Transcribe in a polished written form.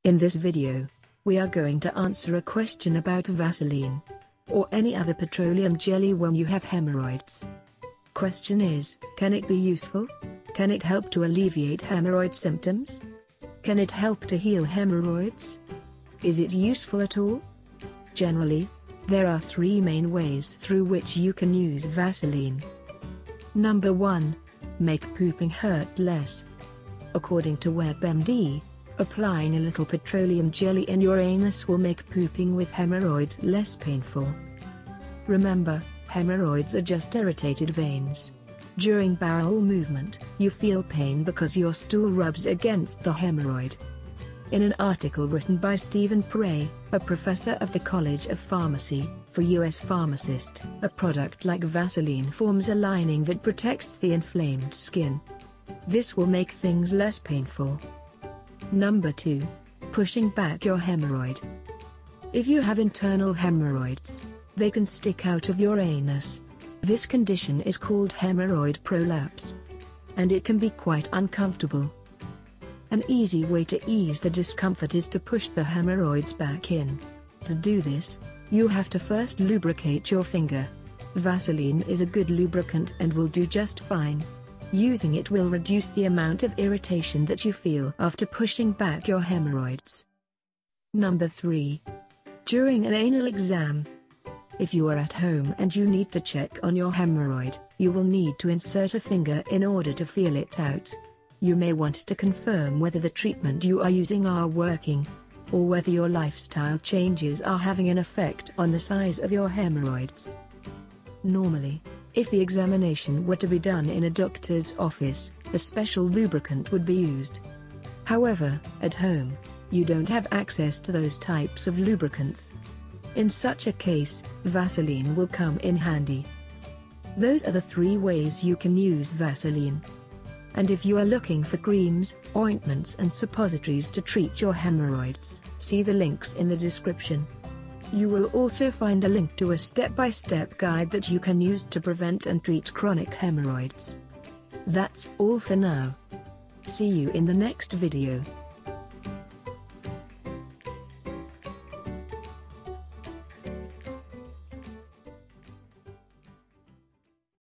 In this video, we are going to answer a question about Vaseline or any other petroleum jelly when you have hemorrhoids. Question is, can it be useful? Can it help to alleviate hemorrhoid symptoms? Can it help to heal hemorrhoids? Is it useful at all? Generally, there are three main ways through which you can use Vaseline. Number 1. Make pooping hurt less. According to WebMD, applying a little petroleum jelly in your anus will make pooping with hemorrhoids less painful. Remember, hemorrhoids are just irritated veins. During bowel movement, you feel pain because your stool rubs against the hemorrhoid. In an article written by Stephen Prey, a professor of the College of Pharmacy, for U.S. pharmacist, a product like Vaseline forms a lining that protects the inflamed skin. This will make things less painful. Number 2. Pushing back your hemorrhoid. If you have internal hemorrhoids, they can stick out of your anus. This condition is called hemorrhoid prolapse, and it can be quite uncomfortable. An easy way to ease the discomfort is to push the hemorrhoids back in. To do this, you have to first lubricate your finger. Vaseline is a good lubricant and will do just fine. Using it will reduce the amount of irritation that you feel after pushing back your hemorrhoids. Number 3. During an anal exam. If you are at home and you need to check on your hemorrhoid, you will need to insert a finger in order to feel it out. You may want to confirm whether the treatment you are using are working, or whether your lifestyle changes are having an effect on the size of your hemorrhoids. Normally, if the examination were to be done in a doctor's office, a special lubricant would be used. However, at home, you don't have access to those types of lubricants. In such a case, Vaseline will come in handy. Those are the three ways you can use Vaseline. And if you are looking for creams, ointments and suppositories to treat your hemorrhoids, see the links in the description. You will also find a link to a step-by-step guide that you can use to prevent and treat chronic hemorrhoids. That's all for now. See you in the next video.